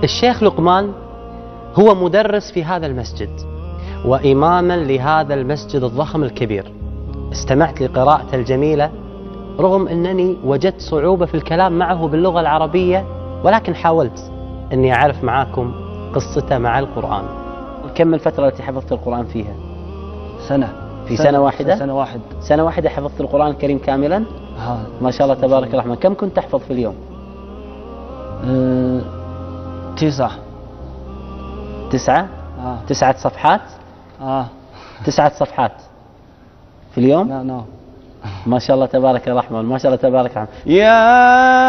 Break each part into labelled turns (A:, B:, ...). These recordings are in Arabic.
A: الشيخ لقمان هو مدرس في هذا المسجد وإماما لهذا المسجد الضخم الكبير. استمعت لقراءته الجميلة رغم أنني وجدت صعوبة في الكلام معه باللغة العربية، ولكن حاولت أني أعرف معاكم قصته مع القرآن. كم الفترة التي حفظت القرآن فيها؟
B: سنة.
A: في سنة واحدة؟
B: سنة
A: واحدة حفظت القرآن الكريم كاملا؟ ما شاء الله تبارك الرحمن. كم كنت تحفظ في اليوم؟
B: 9.
A: 9 صفحات؟ 9 صفحات في اليوم؟
B: نعم.
A: ما شاء الله تبارك الرحمن، ما شاء الله تبارك الرحمن.
B: يا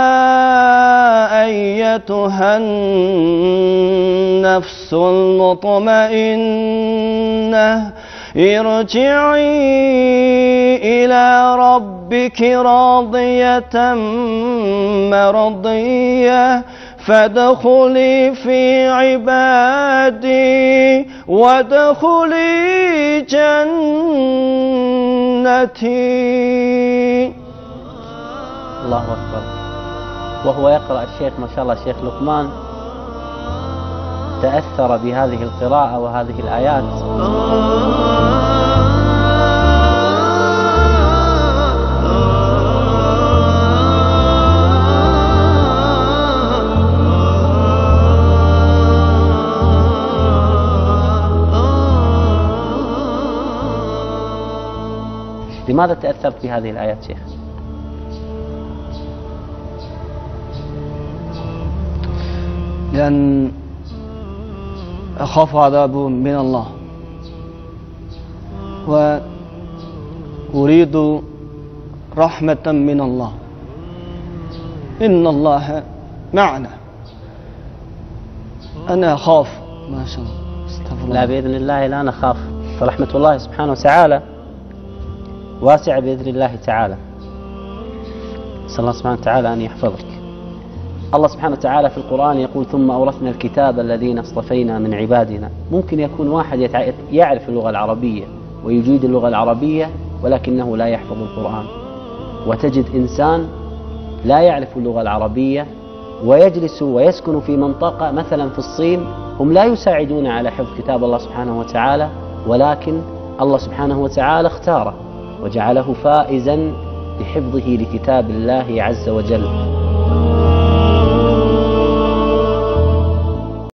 B: أيتها النفس المطمئنة ارجعي إلى ربك راضية مرضية فادخلي في عبادي وادخلي جنتي.
A: الله أكبر. وهو يقرأ الشيخ ما شاء الله الشيخ لقمان تأثر بهذه القراءة وهذه الآيات. لماذا تأثرت بهذه الآيات شيخ؟
B: لأن أخاف عذاب من الله وأريد رحمة من الله. إن الله معنا. أنا أخاف. ما شاء الله. استغفر الله.
A: لا بإذن الله لا نخاف، فرحمة الله سبحانه وتعالى واسعة بإذن الله تعالى. نسأل الله سبحانه وتعالى أن يحفظك. الله سبحانه وتعالى في القرآن يقول ثم أورثنا الكتاب الذين اصطفينا من عبادنا. ممكن يكون واحد يعرف اللغة العربية ويجيد اللغة العربية ولكنه لا يحفظ القرآن، وتجد إنسان لا يعرف اللغة العربية ويجلس ويسكن في منطقة مثلا في الصين هم لا يساعدون على حفظ كتاب الله سبحانه وتعالى، ولكن الله سبحانه وتعالى اختاره وجعله فائزا بحفظه لكتاب الله عز وجل.